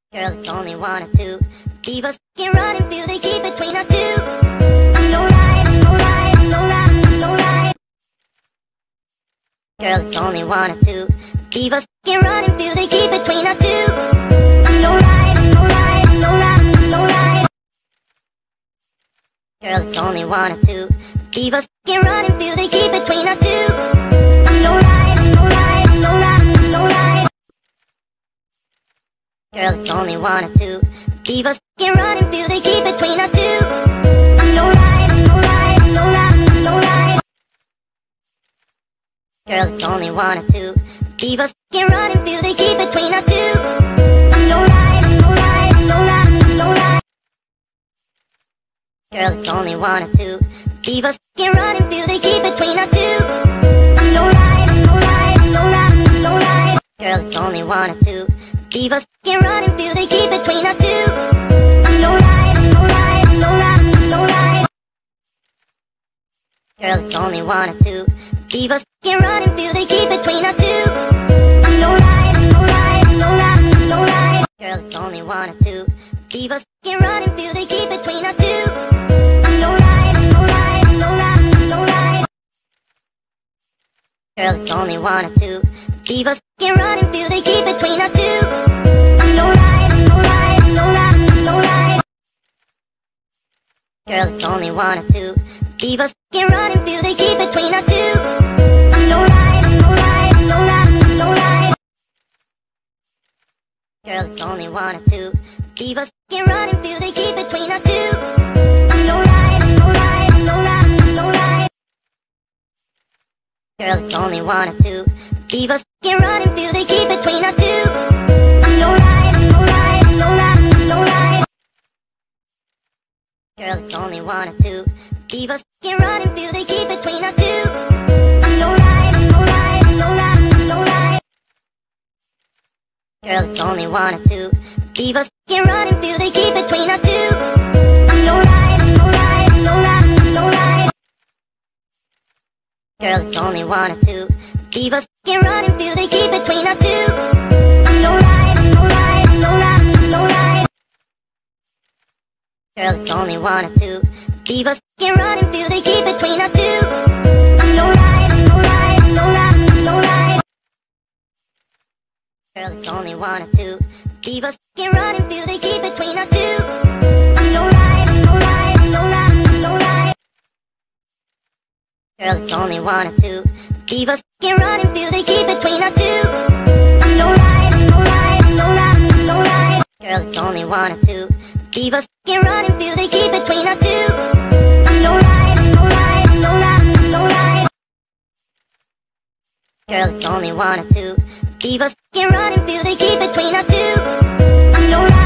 Girl, it's only one or two. Leave us can run and feel the heat between us two. I'm no lie, I'm no lie, I'm no lie, I'm no lie. Girl, it's only one or two. Leave us can run and feel the heat between us two. I'm no lie, I'm no lie, I'm no lie, I'm no lie. Girl, it's only one or two. Leave us can run and feel the heat between us two. I'm no lie, I'm no lie, I'm no lie, I'm no lie. Girl, it's only one or two. Leave us can run and feel the heat between us two. I'm no lie, I'm no lie, I'm no lie, I'm no lie. Girl, it's only one or two. Leave us can run and feel the heat between us two. I'm no lie, I'm no lie, I'm no lie, I'm no lie. Girl, it's only one or two. Leave us can run and feel the heat between us two. I'm no lie, I'm no lie, I'm no lie, I'm no lie. Girl, it's only one or two. Leave us can run and feel the heat between us two. I'm no lie, I'm no lie, I'm no lie, I'm no lie. Girl, it's only one or two. Leave us can run and feel the heat between us two. I'm no lie, I'm no lie, I'm no lie, I'm no lie. Girl, it's only one or two. Leave us can run and feel the heat between us two. I'm no lie, I'm no lie, I'm no lie, I'm no lie. Girl, it's only one or two. Leave us can run and feel the heat between us two. I'm no lie, I'm no lie, I'm no lie, I'm no lie. Girl, it's only one or two. Leave us can run and feel the heat between us two. I'm no lie, I'm no lie, I'm no lie, I'm no lie. Girl, it's only one or two. Leave us can run and feel the heat between us two. I'm no lie, I'm no lie, I'm no lie, I'm no lie. Girl, it's only one or two. Leave us can run and feel the heat between us two. I'm no lie, I'm no lie, I'm no lie, I'm no lie. Girl, it's only one or two. Leave us can run and feel the heat between us two. I'm no lie, I'm no lie, I'm no lie, I'm no lie. Girl, it's only one or two. Leave us can run and feel the heat between us two. I'm no lie, I'm no lie, I'm no lie, I'm no lie. Girl, it's only one or two. Leave us can run and feel the heat between us two. I'm no lie, I'm no lie, I'm no lie, I'm no lie. Girl, it's only one or two. Leave us can run and feel the heat between us two. I'm no lie, I'm no lie, I'm no lie, I'm no lie. Girl, it's only one or two. Leave us can run and feel the heat between us two. I'm no lie, I'm no lie, I'm no lie, I'm no lie. Girl, it's only one or two. Leave us can run and feel the heat between us two. I'm no lie, I'm no lie, I'm no lie, I'm no lie. Girl, it's only one or two. Leave us can run and feel the heat between us two. I'm no lie, I'm no lie, I'm no lie, I'm no lie. Girl, it's only one or two. Leave us can run and feel the heat between us two. I'm no lie.